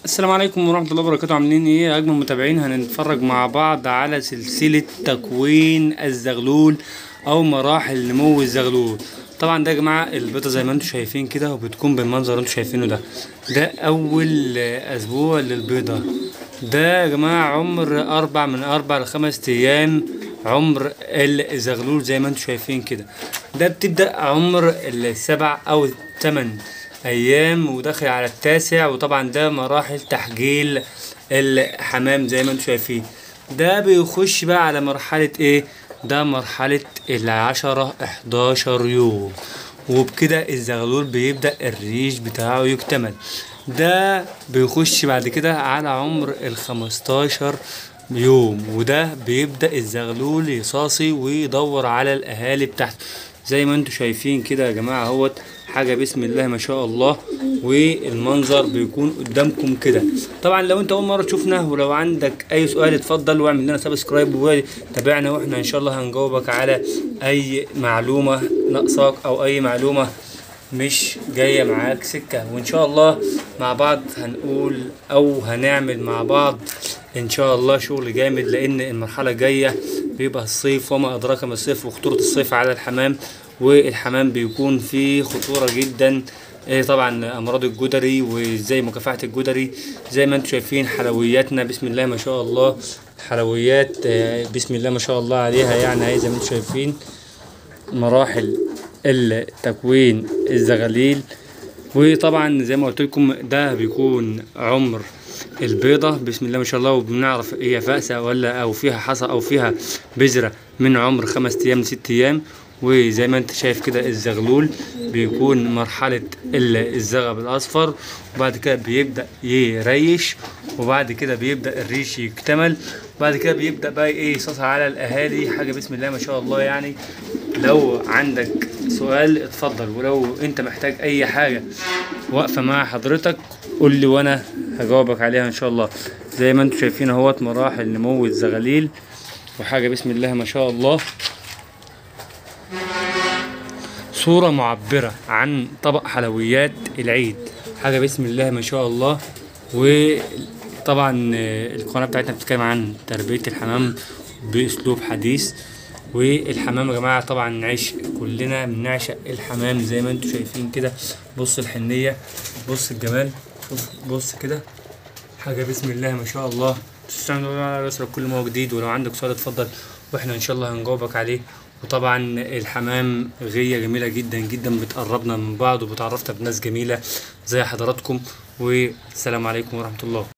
السلام عليكم ورحمة الله وبركاته. عاملين ايه يا اجمل متابعين؟ هنتفرج مع بعض على سلسلة تكوين الزغلول او مراحل نمو الزغلول. طبعا ده يا جماعة البيضة زي ما انتم شايفين كده، وبتكون بالمنظر اللي انتم شايفينه ده. ده اول اسبوع للبيضة. ده يا جماعة عمر من 4 ل5 ايام عمر الزغلول زي ما انتم شايفين كده. ده بتبدأ عمر 7 أو 8 أيام وداخل على ال9. وطبعا ده مراحل تحجيل الحمام زي ما انتم شايفين. ده بيخش بقى على مرحلة ايه؟ ده مرحلة 10 11 يوم، وبكده الزغلول بيبدأ الريش بتاعه يكتمل. ده بيخش بعد كده على عمر 15 يوم، وده بيبدأ الزغلول يصاصي ويدور على الأهالي بتاعته زي ما انتم شايفين كده يا جماعة. اهوت حاجة بسم الله ما شاء الله، والمنظر بيكون قدامكم كده. طبعا لو انت اول مرة تشوفنا، ولو عندك اي سؤال اتفضل واعمل لنا سبسكرايب وتابعنا، واحنا ان شاء الله هنجاوبك على اي معلومة ناقصاك او اي معلومة مش جاية معاك سكة. وان شاء الله مع بعض هنقول او هنعمل مع بعض ان شاء الله شغل جامد، لان المرحلة جاية بيبقى الصيف وما ادراك ما الصيف، وخطورة الصيف على الحمام. والحمام بيكون فيه خطورة جدا، طبعا امراض الجدري وازاي مكافحة الجدري. زي ما انتم شايفين حلوياتنا بسم الله ما شاء الله، حلويات بسم الله ما شاء الله عليها. يعني هي زي ما انتم شايفين مراحل التكوين الزغاليل. وطبعا زي ما قلت لكم ده بيكون عمر البيضة بسم الله ما شاء الله، وبنعرف هي فأسة ولا او فيها حصى او فيها بذرة من عمر 5 ايام ل6 ايام. وزي ما انت شايف كده الزغلول بيكون مرحلة الزغب الاصفر، وبعد كده بيبدأ يريش، وبعد كده بيبدأ الريش يكتمل، وبعد كده بيبدأ بقى ايه يصاص على الاهالي. حاجة بسم الله ما شاء الله. يعني لو عندك سؤال اتفضل، ولو انت محتاج اي حاجة واقفة مع حضرتك قول لي وانا هجاوبك عليها ان شاء الله. زي ما انتم شايفين اهوت مراحل نمو الزغاليل، وحاجة بسم الله ما شاء الله، صورة معبرة عن طبق حلويات العيد. حاجة بسم الله ما شاء الله. وطبعا القناة بتاعتنا بتتكلم عن تربية الحمام بأسلوب حديث. والحمام يا جماعة طبعا نعيش، كلنا بنعشق الحمام زي ما انتم شايفين كده. بص الحنية، بص الجمال، بص كده. حاجة بسم الله ما شاء الله. تستنوا على راسك كل ما هو جديد، ولو عندك سؤال اتفضل واحنا ان شاء الله هنجاوبك عليه. وطبعا الحمام غية جميلة جدا جدا، بتقربنا من بعض وبتعرفنا بناس جميلة زي حضراتكم. والسلام عليكم ورحمة الله.